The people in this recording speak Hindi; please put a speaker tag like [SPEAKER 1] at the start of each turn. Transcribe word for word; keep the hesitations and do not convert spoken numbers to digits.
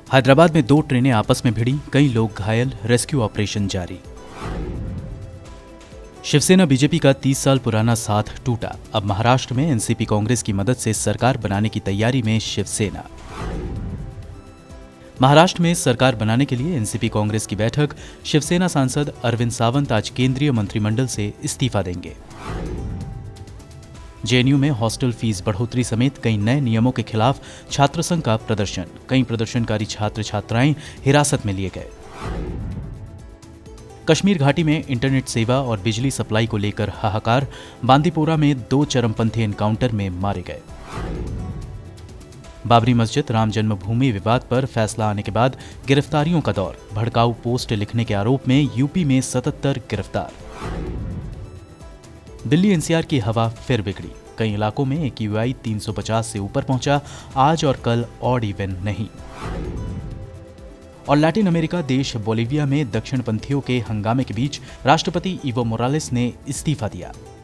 [SPEAKER 1] हैदराबाद में दो ट्रेनें आपस में भिड़ी, कई लोग घायल, रेस्क्यू ऑपरेशन जारी। शिवसेना बीजेपी का तीस साल पुराना साथ टूटा, अब महाराष्ट्र में एनसीपी कांग्रेस की मदद से सरकार बनाने की तैयारी में शिवसेना। महाराष्ट्र में सरकार बनाने के लिए एनसीपी कांग्रेस की बैठक, शिवसेना सांसद अरविंद सावंत आज केंद्रीय मंत्रिमंडल से इस्तीफा देंगे। जेएनयू में हॉस्टल फीस बढ़ोतरी समेत कई नए नियमों के खिलाफ छात्र संघ का प्रदर्शन, कई प्रदर्शनकारी छात्र छात्राएं हिरासत में लिए गए। कश्मीर घाटी में इंटरनेट सेवा और बिजली सप्लाई को लेकर हाहाकार, बांदीपोरा में दो चरमपंथी एनकाउंटर में मारे गए। बाबरी मस्जिद राम जन्मभूमि विवाद पर फैसला आने के बाद गिरफ्तारियों का दौर, भड़काऊ पोस्ट लिखने के आरोप में यूपी में सतहत्तर गिरफ्तार। दिल्ली एनसीआर की हवा फिर बिगड़ी, कई इलाकों में एक्यूआई तीन सौ पचास से ऊपर पहुंचा, आज और कल ऑड इवन नहीं। और लैटिन अमेरिका देश बोलिविया में दक्षिणपंथियों के हंगामे के बीच राष्ट्रपति इवो मोरालेस ने इस्तीफा दिया।